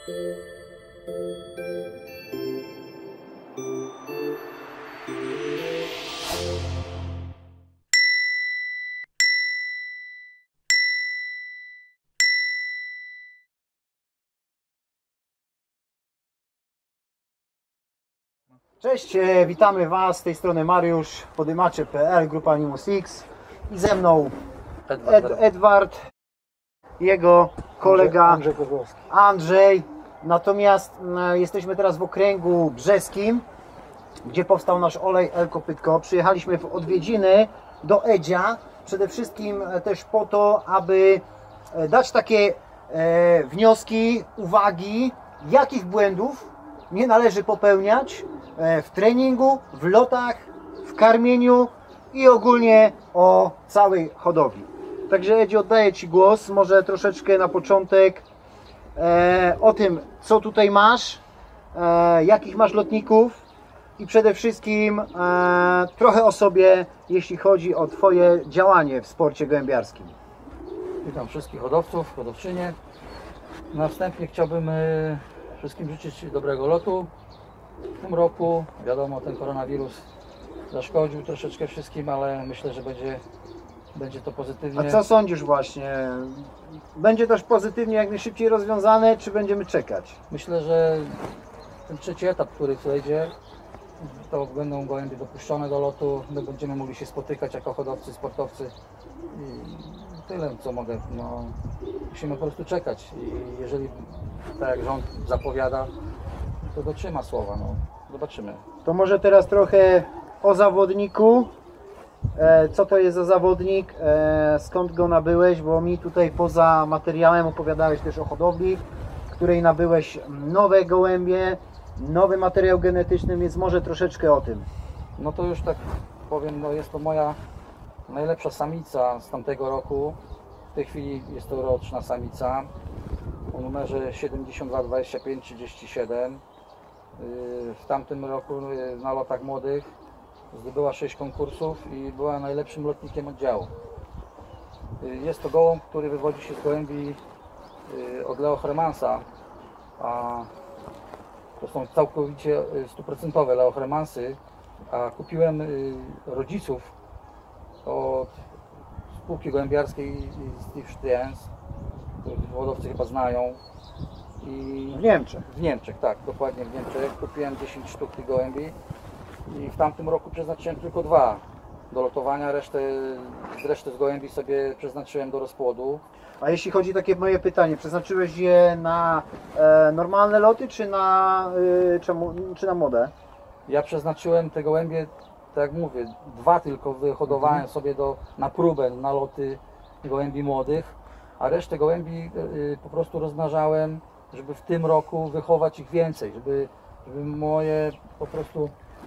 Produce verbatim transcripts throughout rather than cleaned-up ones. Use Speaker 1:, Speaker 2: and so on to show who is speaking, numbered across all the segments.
Speaker 1: Cześć, witamy Was, z tej strony Mariusz, podymacze kropka p l, grupa Animus X i ze mną Ed, Edward, jego kolega
Speaker 2: Andrzej Kozłowski.
Speaker 1: Andrzej. Natomiast e, jesteśmy teraz w okręgu brzeskim, gdzie powstał nasz olej Elkopytko. Przyjechaliśmy w odwiedziny do Edzia, przede wszystkim e, też po to, aby e, dać takie e, wnioski, uwagi, jakich błędów nie należy popełniać w treningu, w lotach, w karmieniu i ogólnie o całej hodowli. Także Edziu, oddaję Ci głos, może troszeczkę na początek e, o tym, co tutaj masz, e, jakich masz lotników i przede wszystkim e, trochę o sobie, jeśli chodzi o Twoje działanie w sporcie gołębiarskim.
Speaker 2: Witam wszystkich hodowców, hodowczynie. Następnie chciałbym e, wszystkim życzyć dobrego lotu. W tym roku, wiadomo, ten koronawirus zaszkodził troszeczkę wszystkim, ale myślę, że będzie, będzie to pozytywnie.
Speaker 1: A co sądzisz właśnie? Będzie też pozytywnie jak najszybciej rozwiązane, czy będziemy czekać?
Speaker 2: Myślę, że ten trzeci etap, który wejdzie, to będą gołębie dopuszczone do lotu, my będziemy mogli się spotykać jako hodowcy, sportowcy i tyle, co mogę. No, musimy po prostu czekać i jeżeli, tak jak rząd zapowiada, to dotrzyma słowa, no zobaczymy.
Speaker 1: To może teraz trochę o zawodniku. E, co to jest za zawodnik? E, skąd go nabyłeś? Bo mi tutaj poza materiałem opowiadałeś też o hodowli, w której nabyłeś nowe gołębie, nowy materiał genetyczny, więc może troszeczkę o tym.
Speaker 2: No to już tak powiem, no jest to moja najlepsza samica z tamtego roku. W tej chwili jest to roczna samica o numerze siedemdziesiąt dwa dwadzieścia pięć trzydzieści siedem. W tamtym roku na lotach młodych zdobyła sześć konkursów i była najlepszym lotnikiem oddziału. Jest to gołąb, który wywodzi się z gołębi od Leo Hermansa, a to są całkowicie stuprocentowe Leo Hermansy, a kupiłem rodziców od spółki gołębiarskiej Steve Stiens, których hodowcy chyba znają. I
Speaker 1: w Niemczech.
Speaker 2: W Niemczech, tak, dokładnie w Niemczech. Kupiłem dziesięć sztuk tych gołębi i w tamtym roku przeznaczyłem tylko dwa do lotowania, resztę, resztę z gołębi sobie przeznaczyłem do rozpłodu.
Speaker 1: A jeśli chodzi o takie moje pytanie, przeznaczyłeś je na e, normalne loty, czy na, y, czy, czy na młode?
Speaker 2: Ja przeznaczyłem te gołębie, tak jak mówię, dwa tylko wyhodowałem mhm. sobie do, na próbę, na loty gołębi młodych, a resztę gołębi y, po prostu rozmnażałem, żeby w tym roku wychować ich więcej, żeby, żeby moje po prostu,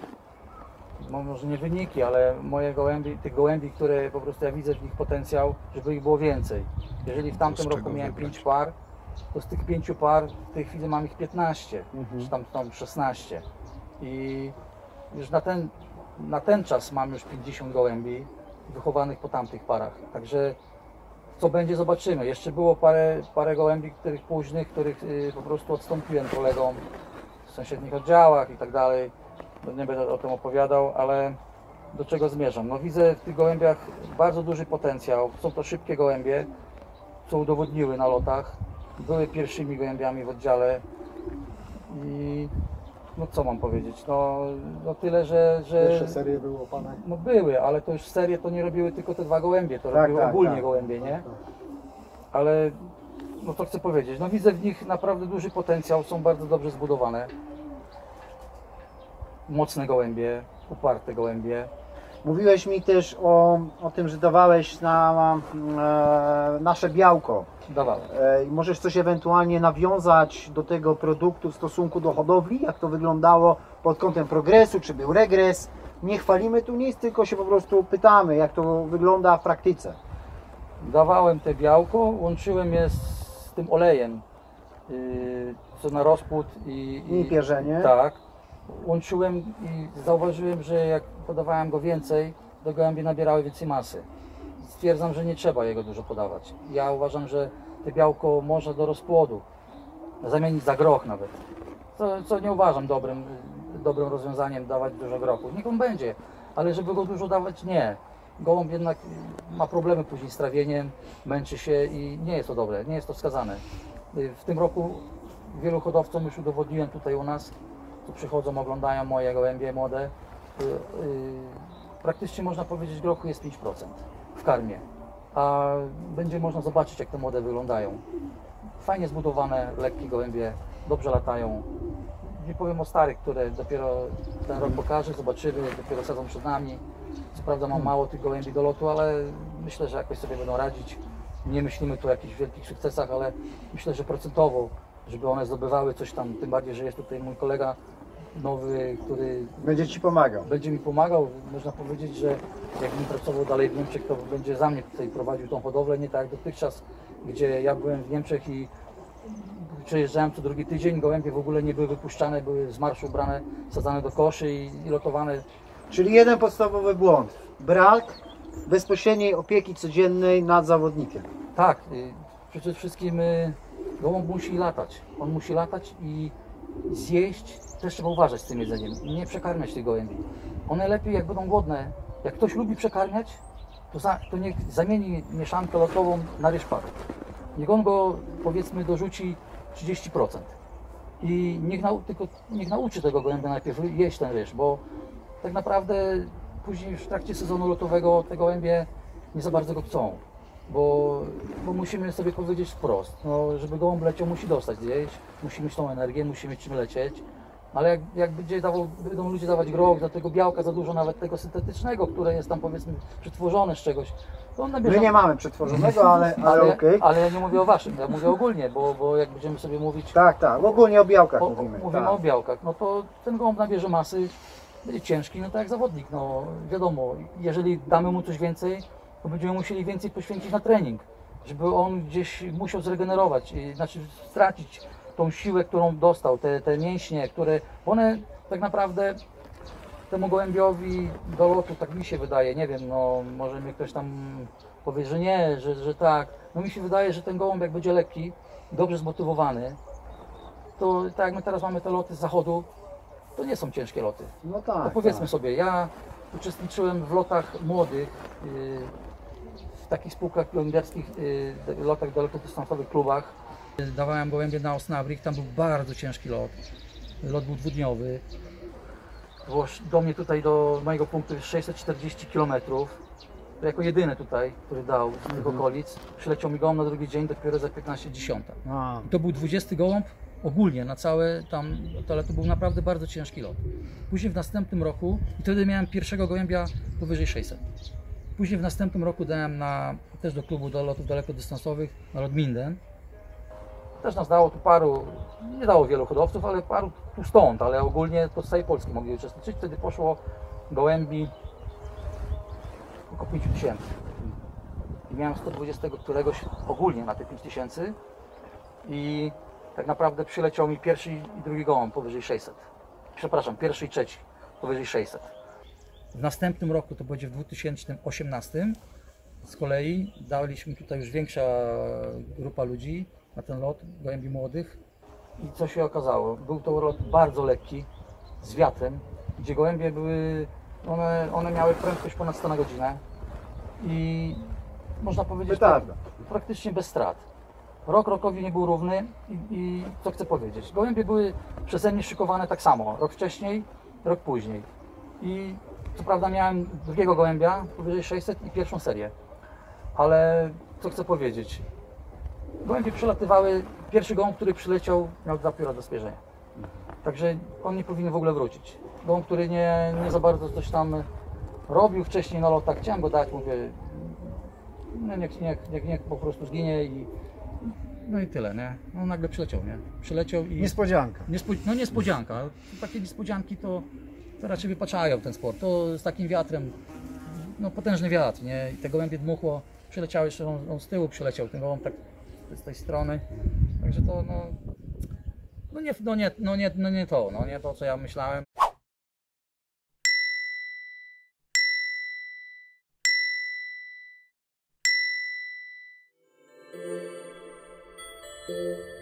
Speaker 2: no może nie wyniki, ale moje gołębi, tych gołębi, które po prostu ja widzę w nich potencjał, żeby ich było więcej. Jeżeli w tamtym roku miałem pięć par, to z tych pięciu par w tej chwili mam ich piętnaście, mhm. czy tam, tam szesnaście. I już na ten, na ten czas mam już pięćdziesiąt gołębi wychowanych po tamtych parach. Także co będzie, zobaczymy. Jeszcze było parę, parę gołębi, których późnych, których y, po prostu odstąpiłem kolegom w sąsiednich oddziałach i tak dalej. No, nie będę o tym opowiadał, ale do czego zmierzam? No widzę w tych gołębiach bardzo duży potencjał. Są to szybkie gołębie, co udowodniły na lotach. Były pierwszymi gołębiami w oddziale i no co mam powiedzieć? No, no tyle, że, że...
Speaker 3: Pierwsze serie były opane?
Speaker 2: No były, ale to już serie to nie robiły tylko te dwa gołębie, to
Speaker 1: tak,
Speaker 2: robiły
Speaker 1: tak,
Speaker 2: ogólnie
Speaker 1: tak.
Speaker 2: gołębie, nie? Ale no to chcę powiedzieć, no widzę w nich naprawdę duży potencjał, są bardzo dobrze zbudowane. Mocne gołębie, uparte gołębie.
Speaker 1: Mówiłeś mi też o, o tym, że dawałeś na e, nasze białko.
Speaker 2: Dawałem.
Speaker 1: E, możesz coś ewentualnie nawiązać do tego produktu w stosunku do hodowli? Jak to wyglądało pod kątem progresu? Czy był regres? Nie chwalimy tu nic, tylko się po prostu pytamy, jak to wygląda w praktyce.
Speaker 2: Dawałem te białko, łączyłem je z tym olejem, yy, co na rozpód i,
Speaker 1: I pierzenie.
Speaker 2: Tak. Łączyłem i zauważyłem, że jak podawałem go więcej, to gołębie nabierały więcej masy. Stwierdzam, że nie trzeba jego dużo podawać. Ja uważam, że te białko można do rozpłodu zamienić za groch nawet. Co, co nie uważam dobrym, dobrym rozwiązaniem, dawać dużo grochu. Niech on będzie, ale żeby go dużo dawać, nie. Gołąb jednak ma problemy później z trawieniem, męczy się i nie jest to dobre, nie jest to wskazane. W tym roku wielu hodowcom już udowodniłem tutaj u nas, tu przychodzą, oglądają moje gołębie młode. Praktycznie można powiedzieć, grochu jest pięć procent w karmie, a będzie można zobaczyć, jak te młode wyglądają. Fajnie zbudowane, lekkie gołębie, dobrze latają. Nie powiem o starych, które dopiero ten rok pokażę, zobaczymy, dopiero sadzą przed nami. Co prawda mam mało tych gołębi do lotu, ale myślę, że jakoś sobie będą radzić. Nie myślimy tu o jakichś wielkich sukcesach, ale myślę, że procentowo, żeby one zdobywały coś tam, tym bardziej, że jest tutaj mój kolega nowy, który
Speaker 1: Będzie Ci pomagał.
Speaker 2: Będzie mi pomagał. Można powiedzieć, że jakbym pracował dalej w Niemczech, to będzie za mnie tutaj prowadził tą hodowlę, nie tak jak dotychczas, gdzie ja byłem w Niemczech i przejeżdżałem co drugi tydzień, gołębie w ogóle nie były wypuszczane, były z marszu ubrane, sadzane do koszy i, i lotowane.
Speaker 1: Czyli jeden podstawowy błąd. Brak bezpośredniej opieki codziennej nad zawodnikiem.
Speaker 2: Tak, y, przede wszystkim y, gołąb musi latać. On musi latać i zjeść. Też trzeba uważać z tym jedzeniem. Nie przekarmiać tych gołębi. One lepiej, jak będą głodne. Jak ktoś lubi przekarmiać, to, za, to niech zamieni mieszankę lotową na ryż parę. Niech on go, powiedzmy, dorzuci trzydzieści procent. I niech, nau, tylko, niech nauczy tego gołębia najpierw jeść ten ryż, bo tak naprawdę później już w trakcie sezonu lotowego te gołębie nie za bardzo go chcą. Bo, bo musimy sobie powiedzieć wprost, no, żeby gołąb leciał, musi dostać zjeść, musi mieć tą energię, musi mieć czym lecieć. Ale jak, jak będzie dawał, będą ludzie dawać groch, do tego białka za dużo, nawet tego syntetycznego, które jest tam, powiedzmy, przetworzone z czegoś, to on nabierze...
Speaker 1: My nie mamy przetworzonego, ale, ale,
Speaker 2: ale,
Speaker 1: okej. Okay.
Speaker 2: ale ja nie mówię o waszym, ja mówię ogólnie, bo, bo jak będziemy sobie mówić...
Speaker 1: Tak, tak, ogólnie o białkach
Speaker 2: o,
Speaker 1: mówimy.
Speaker 2: Mówimy
Speaker 1: tak.
Speaker 2: o białkach, no to ten gołąb nabierze masy, będzie ciężki, no tak jak zawodnik, no wiadomo, jeżeli damy mu coś więcej, to będziemy musieli więcej poświęcić na trening, żeby on gdzieś musiał zregenerować, znaczy stracić tą siłę, którą dostał, te, te mięśnie, które, one tak naprawdę temu gołębiowi do lotu, tak mi się wydaje, nie wiem, no może mi ktoś tam powie, że nie, że, że tak, no mi się wydaje, że ten gołąb jak będzie lekki, dobrze zmotywowany, to tak jak my teraz mamy te loty z zachodu, to nie są ciężkie loty.
Speaker 1: No tak.
Speaker 2: To powiedzmy
Speaker 1: tak.
Speaker 2: sobie, ja uczestniczyłem w lotach młodych, yy, w takich spółkach gołębiarskich, yy, lotach dalekodystansowych, klubach. Dawałem gołębie na Osnabrück, tam był bardzo ciężki lot. Lot był dwudniowy. Było do mnie tutaj, do mojego punktu jest sześćset czterdzieści kilometrów. To jako jedyny tutaj, który dał z tych
Speaker 1: Mhm.
Speaker 2: okolic. Przyleciał mi gołąb na drugi dzień dopiero za piętnaście dziesiąta.
Speaker 1: A.
Speaker 2: I to był dwudziesty gołąb ogólnie na całe tam, ale to był naprawdę bardzo ciężki lot. Później w następnym roku, i wtedy miałem pierwszego gołębia powyżej sześćset. Później w następnym roku dałem na, też do klubu do lotów dalekodystansowych, na lot Minden. Też nas dało tu paru, nie dało wielu hodowców, ale paru tu stąd, ale ogólnie to z całej Polski mogli uczestniczyć. Wtedy poszło gołębi około pięć tysięcy. I miałem sto dwadzieścia któregoś ogólnie na te pięć tysięcy i tak naprawdę przyleciał mi pierwszy i drugi gołąb powyżej sześćset. Przepraszam, pierwszy i trzeci powyżej sześćset. W następnym roku, to będzie w dwa tysiące osiemnastym, z kolei daliśmy tutaj już większa grupa ludzi na ten lot gołębi młodych. I co się okazało? Był to lot bardzo lekki, z wiatrem, gdzie gołębie były, one, one miały prędkość ponad sto na godzinę i można powiedzieć tak, praktycznie bez strat. Rok rokowi nie był równy i, i co chcę powiedzieć, gołębie były przeze mnie szykowane tak samo, rok wcześniej, rok później. I co prawda miałem drugiego gołębia powyżej sześćset i pierwszą serię, ale co chcę powiedzieć, gołębie przelatywały, pierwszy gołąb, który przyleciał, miał dwa pióra do spierzenia. Także on nie powinien w ogóle wrócić. Gołąb, który nie, nie za bardzo coś tam robił wcześniej na lotach, chciałem go dać, mówię, no niech, niech, niech, niech po prostu zginie i no i tyle, nie? No nagle przyleciał, nie? Przyleciał i...
Speaker 1: Niespodzianka.
Speaker 2: Niespo, no niespodzianka. Takie niespodzianki to, to raczej wypaczają ten sport. To z takim wiatrem, no potężny wiatr, nie? I te gołębie dmuchło, przyleciały jeszcze, on, on z tyłu przyleciał, ten gołąb tak z tej strony. Także to, no... No nie, no nie, no nie, no nie to, no nie to, co ja myślałem.
Speaker 3: Thank you.